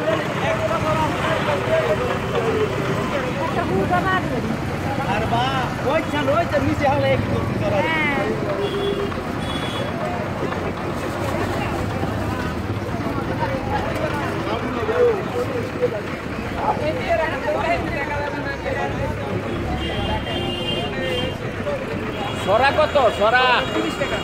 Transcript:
আর বা ওইখান ওই যে নিচে হলে একটু সরা কত সরা 30 টাকা